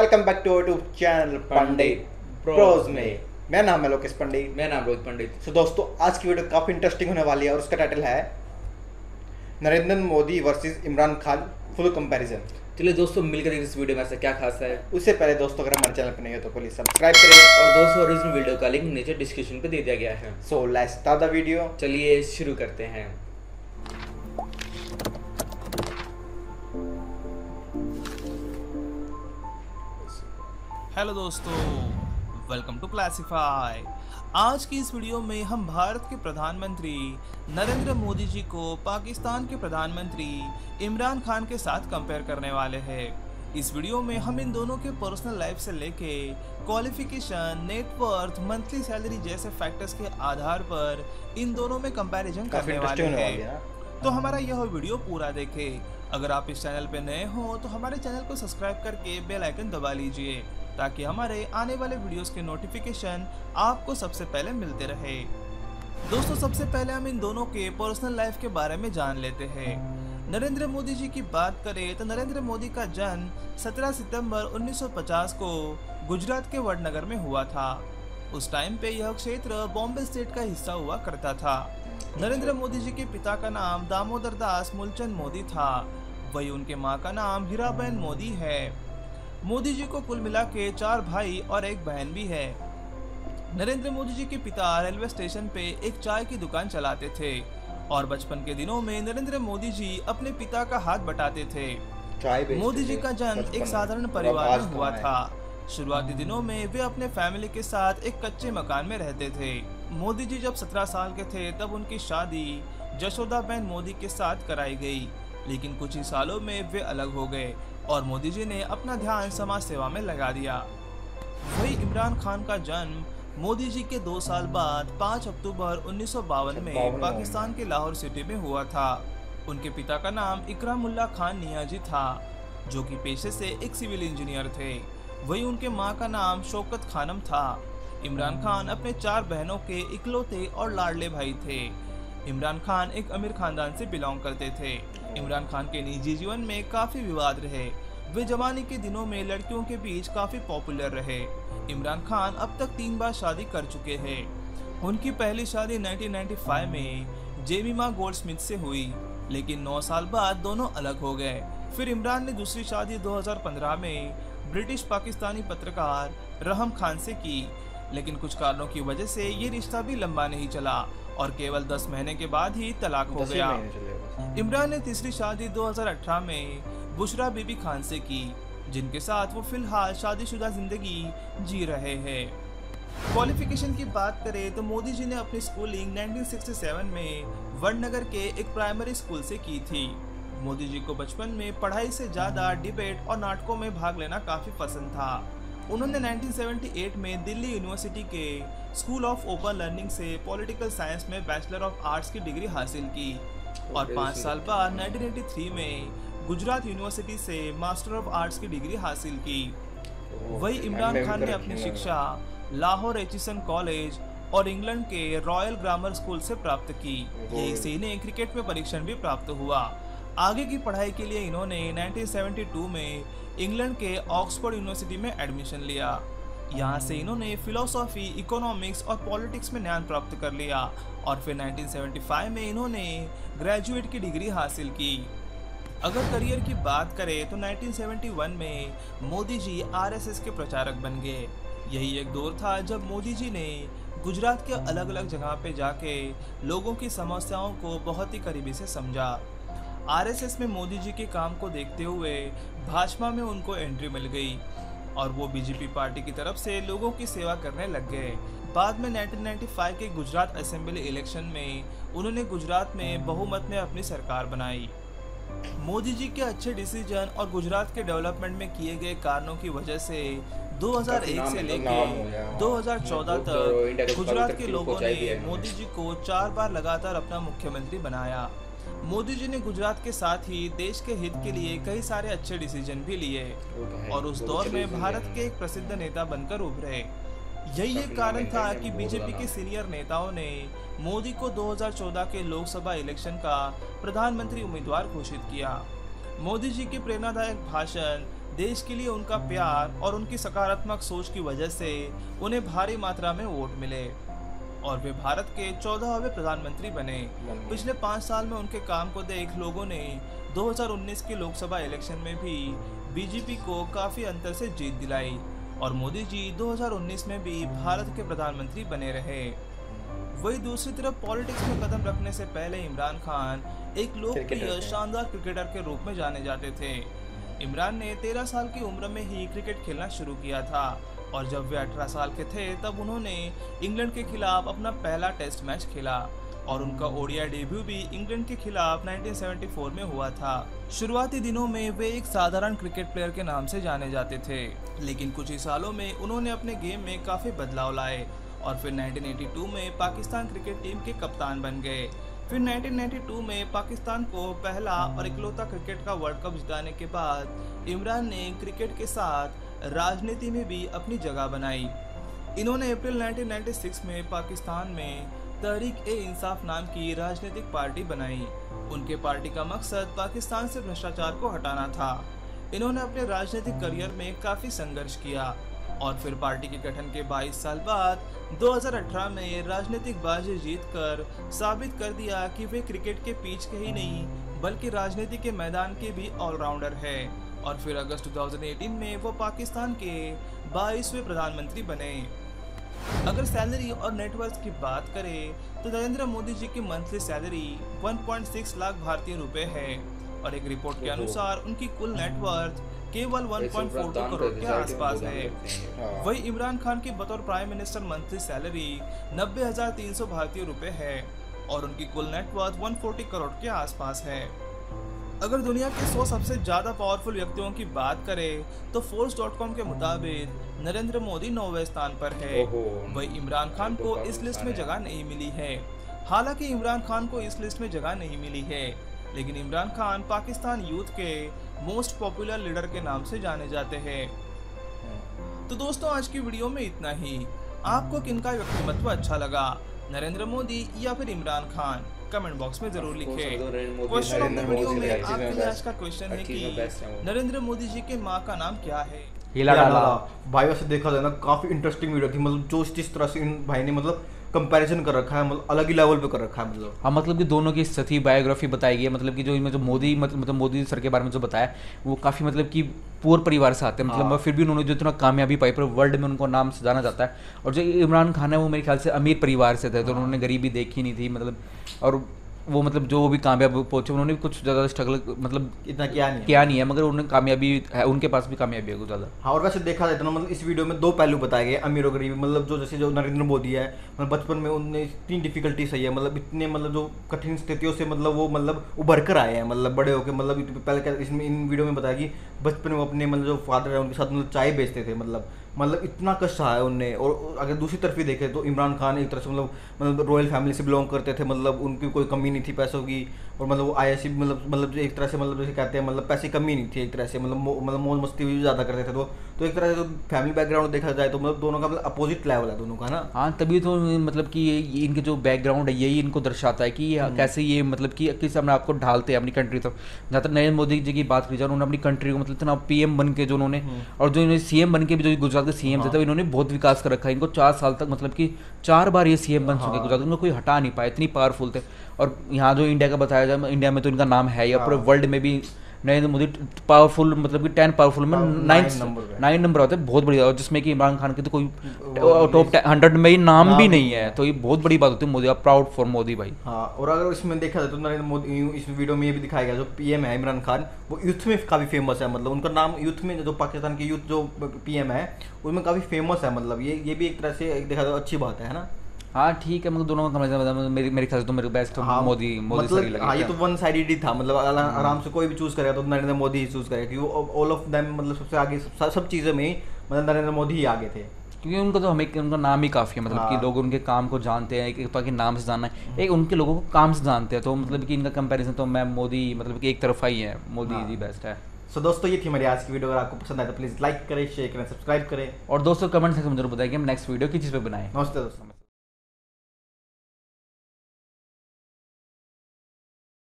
Welcome back to YouTube channel Pandit pros में। मेरा नाम है लोकेश पंडित। मेरा नाम रोहित पंडित। तो दोस्तों आज की वीडियो काफ़ी इंटरेस्टिंग होने वाली है और उसका टाइटल है Narendra Modi versus Imran Khan full comparison. चलिए दोस्तों मिलकर देखते इस वीडियो में ऐसा क्या खास है। उससे पहले दोस्तों अगर हमारे चैनल पर नहीं हो तो प्लीज सब्सक्राइब करें और दोस्तों ओरिजिनल वीडियो का लिंक नीचे डिस्क्रिप्शन पे दे दिया गया है। So let's start the video. चलिए शुरू करते हैं। हेलो दोस्तों, वेलकम टू क्लासिफाई। आज की इस वीडियो में हम भारत के प्रधानमंत्री नरेंद्र मोदी जी को पाकिस्तान के प्रधानमंत्री इमरान खान के साथ कंपेयर करने वाले हैं। इस वीडियो में हम इन दोनों के पर्सनल लाइफ से लेके क्वालिफिकेशन, नेटवर्थ, मंथली सैलरी जैसे फैक्टर्स के आधार पर इन दोनों में कंपैरिजन करने वाले हैं। तो हमारा यह वीडियो पूरा देखें। अगर आप इस चैनल पे नए हो तो हमारे चैनल को सब्सक्राइब करके बेल आइकन दबा लीजिए ताकि हमारे आने वाले वीडियोस के नोटिफिकेशन आपको सबसे पहले मिलते रहे। दोस्तों सबसे पहले हम इन दोनों के पर्सनल लाइफ के बारे में जान लेते हैं। नरेंद्र मोदी जी की बात करें तो नरेंद्र मोदी का जन्म 17 सितंबर 1950 को गुजरात के वडनगर में हुआ था। उस टाइम पे यह क्षेत्र बॉम्बे स्टेट का हिस्सा हुआ करता था। नरेंद्र मोदी जी के पिता का नाम दामोदर दास मूलचंद मोदी था। वही उनके माँ का नाम हीराबेन मोदी है। मोदी जी को कुल मिला के 4 भाई और एक बहन भी है। नरेंद्र मोदी जी के पिता रेलवे स्टेशन पे एक चाय की दुकान चलाते थे और बचपन के दिनों में नरेंद्र मोदी जी अपने पिता का हाथ बटाते थे। मोदी जी का जन्म एक साधारण परिवार में हुआ था। शुरुआती दिनों में वे अपने फैमिली के साथ एक कच्चे मकान में रहते थे। मोदी जी जब 17 साल के थे तब उनकी शादी जशोदाबेन मोदी के साथ कराई गई, लेकिन कुछ ही सालों में वे अलग हो गए और मोदी जी ने अपना ध्यान समाज सेवा में लगा दिया। वही इमरान खान का जन्म मोदी जी के 2 साल बाद 5 अक्टूबर 1952 में पाकिस्तान के लाहौर सिटी में हुआ था। उनके पिता का नाम इकरामुल्ला खान नियाजी था, जो कि पेशे से एक सिविल इंजीनियर थे। वही उनके माँ का नाम शौकत खानम था। इमरान खान अपने 4 बहनों के इकलौते और लाडले भाई थे। इमरान खान एक अमीर खानदान से बिलोंग करते थे। इमरान खान के निजी जीवन में काफी विवाद रहे। वे जवानी के दिनों में लड़कियों के बीच काफी पॉपुलर रहे। इमरान खान अब तक 3 बार शादी कर चुके हैं। उनकी पहली शादी 1995 में जेमिमा गोल्डस्मिथ से हुई, लेकिन 9 साल बाद दोनों अलग हो गए। फिर इमरान ने दूसरी शादी 2015 में ब्रिटिश पाकिस्तानी पत्रकार रहम खान से की, लेकिन कुछ कारणों की वजह से ये रिश्ता भी लंबा नहीं चला और केवल 10 महीने के बाद ही तलाक हो गया। इमरान ने तीसरी शादी 2018 में बुशरा बीबी खान से की, जिनके साथ वो फिलहाल शादीशुदा जिंदगी जी रहे हैं। क्वालिफिकेशन की बात करें तो मोदी जी ने अपनी स्कूलिंग 1967 में वडनगर के एक प्राइमरी स्कूल से की थी। मोदी जी को बचपन में पढ़ाई से ज़्यादा डिबेट और नाटकों में भाग लेना काफ़ी पसंद था। उन्होंने 1978 में दिल्ली यूनिवर्सिटी के स्कूल ऑफ ओपन लर्निंग से पॉलिटिकल साइंस में बैचलर ऑफ आर्ट्स की डिग्री हासिल की और 5 साल बाद 1983 में गुजरात यूनिवर्सिटी से मास्टर ऑफ आर्ट्स की डिग्री हासिल की। वही इमरान खान ने अपनी शिक्षा लाहौर एचिसन कॉलेज और इंग्लैंड के रॉयल ग्रामर स्कूल से प्राप्त की। यही से इन्हें क्रिकेट में परीक्षण भी प्राप्त हुआ। आगे की पढ़ाई के लिए इन्होंने 1972 में इंग्लैंड के ऑक्सफोर्ड यूनिवर्सिटी में एडमिशन लिया। यहाँ से इन्होंने फिलोसॉफी, इकोनॉमिक्स और पॉलिटिक्स में ज्ञान प्राप्त कर लिया और फिर 1975 में इन्होंने ग्रेजुएट की डिग्री हासिल की। अगर करियर की बात करें तो 1971 में मोदी जी आरएसएस के प्रचारक बन गए। यही एक दौर था जब मोदी जी ने गुजरात के अलग अलग जगह पे जाके लोगों की समस्याओं को बहुत ही करीबी से समझा। आरएसएस में मोदी जी के काम को देखते हुए भाजपा में उनको एंट्री मिल गई और वो बीजेपी पार्टी की तरफ से लोगों की सेवा करने लग गए। बाद में 1995 के गुजरात असेंबली इलेक्शन में उन्होंने गुजरात में बहुमत में अपनी सरकार बनाई। मोदी जी के अच्छे डिसीजन और गुजरात के डेवलपमेंट में किए गए कारणों की वजह से 2001 से लेकर 2014 तक गुजरात के लोगों ने मोदी जी को 4 बार लगातार अपना मुख्यमंत्री बनाया। मोदी जी ने गुजरात के साथ ही देश के हित के लिए कई सारे अच्छे डिसीजन भी लिए और उस दौर में भारत के एक प्रसिद्ध नेता बनकर उभरे। यही एक कारण था कि बीजेपी के सीनियर नेताओं ने मोदी को 2014 के लोकसभा इलेक्शन का प्रधानमंत्री उम्मीदवार घोषित किया। मोदी जी के प्रेरणादायक भाषण देश के लिए उनका प्यार और उनकी सकारात्मक सोच की वजह से उन्हें भारी मात्रा में वोट मिले और वे भारत के 14वें प्रधानमंत्री बने। पिछले 5 साल में उनके काम को देख लोगों ने 2019 के लोकसभा इलेक्शन में भी बीजेपी को काफी अंतर से जीत दिलाई और मोदी जी 2019 में भी भारत के प्रधानमंत्री बने रहे। वही दूसरी तरफ पॉलिटिक्स में कदम रखने से पहले इमरान खान एक लोकप्रिय शानदार क्रिकेटर के रूप में जाने जाते थे। इमरान ने 13 साल की उम्र में ही क्रिकेट खेलना शुरू किया था और जब वे 18 साल के थे तब उन्होंने इंग्लैंड के खिलाफ अपना पहला टेस्ट मैच खेला और उनका ओडीआई डेब्यू भी इंग्लैंड के खिलाफ 1974 में हुआ था। शुरुआती दिनों में वे एक साधारण क्रिकेट प्लेयर के नाम से जाने जाते थे, लेकिन कुछ ही सालों में उन्होंने अपने गेम में काफी बदलाव लाए और फिर 1982 में पाकिस्तान क्रिकेट टीम के कप्तान बन गए। फिर 1992 में पाकिस्तान को पहला और इकलौता क्रिकेट का वर्ल्ड कप जिताने के बाद इमरान ने क्रिकेट के साथ राजनीति में भी अपनी जगह बनाई। इन्होंने अप्रैल 1996 में पाकिस्तान में तहरीक-ए-इंसाफ नाम की राजनीतिक पार्टी बनाई। उनके पार्टी का मकसद पाकिस्तान से भ्रष्टाचार को हटाना था। इन्होंने अपने राजनीतिक करियर में काफ़ी संघर्ष किया और फिर पार्टी के गठन के 22 साल बाद 2018 में राजनीतिक बाजी जीतकर साबित कर दिया कि वे क्रिकेट के पिच के ही नहीं बल्कि राजनीति के मैदान के भी ऑलराउंडर है और फिर अगस्त 2018 में वो पाकिस्तान के 22वें प्रधानमंत्री बने। अगर सैलरी और नेटवर्थ की बात करें तो नरेंद्र मोदी जी की मंथली सैलरी 1.6 लाख भारतीय रुपए है और एक रिपोर्ट के अनुसार उनकी कुल नेटवर्थ केवल 1.42 करोड़ के आसपास है। वही इमरान खान की बतौर प्राइम मिनिस्टर मंथली सैलरी 90,300 भारतीय रुपए है और उनकी कुल नेटवर्थ 140 करोड़ के आसपास है। अगर दुनिया के 100 सबसे ज़्यादा पावरफुल व्यक्तियों की बात करें तो Forbes.com के मुताबिक नरेंद्र मोदी 9वें स्थान पर है। वही इमरान खान को इस लिस्ट में जगह नहीं मिली है। हालांकि इमरान खान को इस लिस्ट में जगह नहीं मिली है, लेकिन इमरान खान पाकिस्तान यूथ के मोस्ट पॉपुलर लीडर के नाम से जाने जाते हैं। तो दोस्तों आज की वीडियो में इतना ही। आपको किनका व्यक्तिमत्व अच्छा लगा, नरेंद्र मोदी या फिर इमरान खान? कमेंट बॉक्स में जरूर लिखें। क्वेश्चन ऑफ द वीडियो में आपके लिए आज का क्वेश्चन है कि नरेंद्र मोदी जी के माँ का नाम क्या है? हीला लाला। भाई वैसे देखा जाए ना काफी इंटरेस्टिंग वीडियो थी, मतलब जो जिस तरह से इन भाई ने मतलब कंपैरिजन कर रखा है, मतलब अलग ही लेवल पे कर रखा है। मतलब हाँ, मतलब कि दोनों की सही बायोग्राफी बताई गई है। मतलब कि जो इनमें जो मोदी मतलब मोदी सर के बारे में जो बताया वो काफ़ी मतलब कि पुअर परिवार से आते हैं, मतलब फिर भी उन्होंने जो इतना कामयाबी पाई पूरे वर्ल्ड में उनको नाम से जाना जाता है। और जो इमरान खान है वो मेरे ख्याल से अमीर परिवार से थे, तो उन्होंने गरीबी देखी नहीं थी, मतलब और वो मतलब जो भी कामयाब पहुंचे उन्होंने भी कुछ ज़्यादा स्ट्रगल मतलब इतना किया नहीं है, मगर उन्होंने कामयाबी है, उनके पास भी कामयाबी है कुछ ज़्यादा। हाँ, और वैसे देखा जाए तो मतलब इस वीडियो में 2 पहलू बताए गए, अमीर और गरीबी। मतलब जो जैसे जो नरेंद्र मोदी है, मतलब बचपन में उनने इतनी डिफिकल्टी सही है, मतलब इतने मतलब जो कठिन स्थितियों से मतलब वो मतलब उभर कर आए हैं, मतलब बड़े होकर। मतलब पहले इसमें इन वीडियो में बताया कि बचपन में वो अपने मतलब जो फादर है उनके साथ मतलब चाय बेचते थे, मतलब इतना कष्ट सहा है उनने। और अगर दूसरी तरफ भी देखें तो इमरान खान एक तरह से मतलब रॉयल फैमिली से बिलोंग करते थे, मतलब उनकी कोई कमी नहीं थी पैसों की। और मतलब वो IIC मतलब एक तरह से मतलब जैसे कहते हैं मतलब पैसे कमी नहीं थी एक तरह से, मतलब मौज मस्ती भी ज़्यादा करते थे। तो एक तरह से जो फैमिली बैकग्राउंड देखा जाए तो मतलब दोनों का मतलब अपोजिट लेवल है दोनों का ना। हाँ, तभी तो मतलब कि ये इनके जो बैकग्राउंड है यही इनको दर्शाता है कि कैसे ये मतलब कि किस अपने आपको ढालते हैं अपनी कंट्री तक। जहाँ तक नरेंद्र मोदी जी की बात की जाए, उन्होंने अपनी कंट्री को मतलब इतना PM बन के जो उन्होंने और जो इन्होंने CM बन के भी जो गुजरात के CM थे तो इन्होंने बहुत विकास कर रखा है। इनको 4 साल तक मतलब कि 4 बार ये CM बन चुके गुजरात, उनको कोई हटा नहीं पाया, इतनी पावरफुल थे। और यहाँ जो इंडिया का बताया जाए, इंडिया में तो इनका नाम है या पूरे वर्ल्ड में भी नरेंद्र मोदी पावरफुल मतलब कि 10 पावरफुल में 9 नंबर होते हैं, बहुत बढ़िया। और जिसमें कि इमरान खान के तो कोई टॉप 100 में ही नाम भी नहीं है, तो ये बहुत बड़ी बात होती है। मोदी, आप प्राउड फॉर मोदी भाई। हाँ, और अगर इसमें देखा जाए तो नरेंद्र मोदी इस वीडियो में ये भी दिखाया गया, जो PM है इमरान खान, वो यूथ में काफ़ी फेमस है। मतलब उनका नाम यूथ में जो पाकिस्तान के यूथ जो PM है उनमें काफ़ी फेमस है। मतलब ये भी एक तरह से देखा जाए अच्छी बात है ना। हाँ ठीक है, मतलब दोनों का मेरे ख्याल से तो मेरे बेस्ट मोदी मतलब सर ही लगे। हाँ, ये तो वन साइडेड ही था, मतलब आराम से कोई भी चूज करेगा तो नरेंद्र मोदी ही चूज करेगा, क्योंकि वो ऑल ऑफ देम मतलब सबसे आगे सब चीज़ों में ही मतलब नरेंद्र मोदी ही आगे थे। क्योंकि उनका तो हमें उनका नाम ही काफ़ी है, मतलब कि लोग उनके काम को जानते हैं, एक के नाम से जानना है, एक उनके लोगों को काम से जानते हैं। तो मतलब कि इनका कंपैरिजन तो मैं मोदी मतलब कि एक तरफा ही है, मोदी जी बेस्ट है। सो दोस्तों ये थी हमारी आज की वीडियो। अगर आपको पसंद आए तो प्लीज़ लाइक करें, शेयर करें, सब्सक्राइब करें और दोस्तों कमेंट सेक्शन में जरूर बताएं कि हम नेक्स्ट वीडियो किस चीज़ पे बनाएं। नमस्ते दोस्तों।